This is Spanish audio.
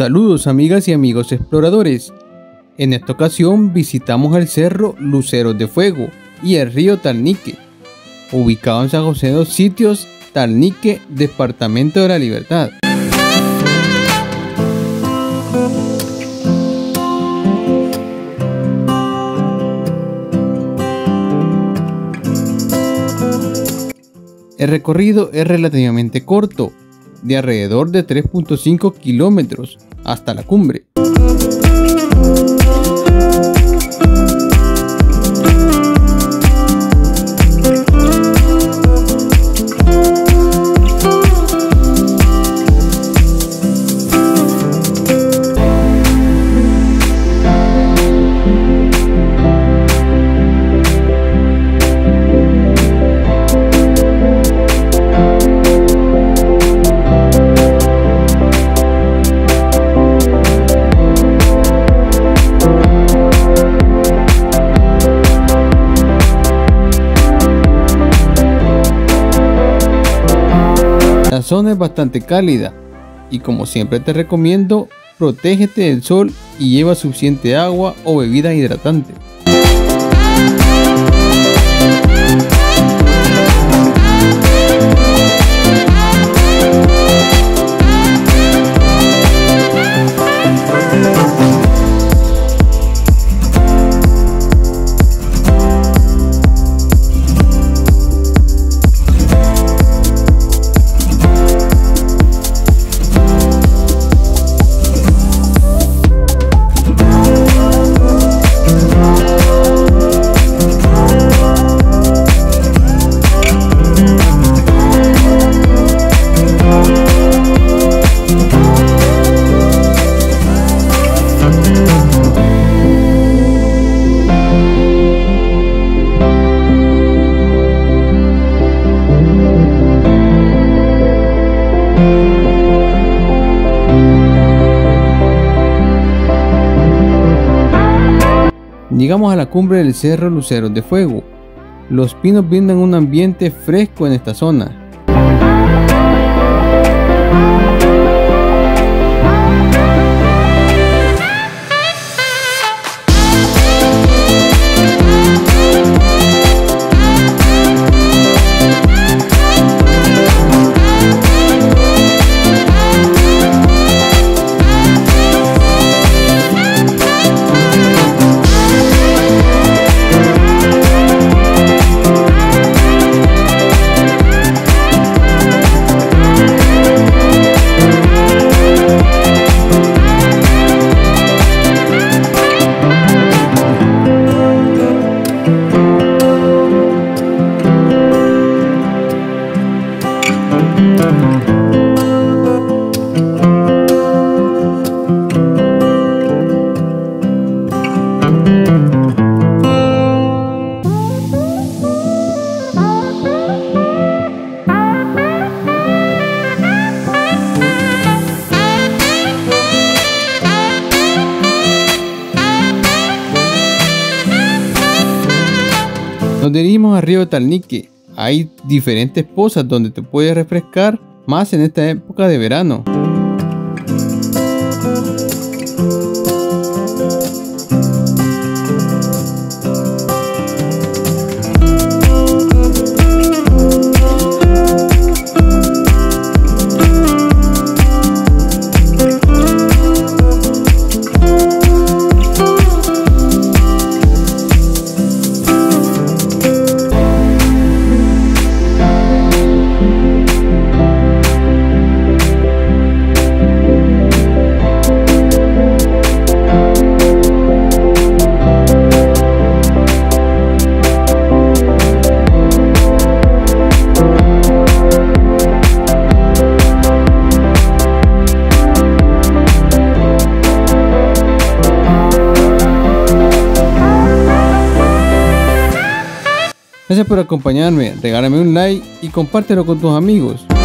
Saludos amigas y amigos exploradores. En esta ocasión visitamos el cerro Luceros de Fuego y el río Talnique, ubicado en San José de los Sitios, Talnique, Departamento de la Libertad. El recorrido es relativamente corto, de alrededor de 3.5 kilómetros hasta la cumbre. La zona es bastante cálida y como siempre te recomiendo, protégete del sol y lleva suficiente agua o bebida hidratante. Llegamos a la cumbre del cerro Luceros de Fuego. Los pinos brindan un ambiente fresco en esta zona. Nos dirigimos al río Talnique. Hay diferentes pozas donde te puedes refrescar más en esta época de verano. Gracias por acompañarme, regálame un like y compártelo con tus amigos.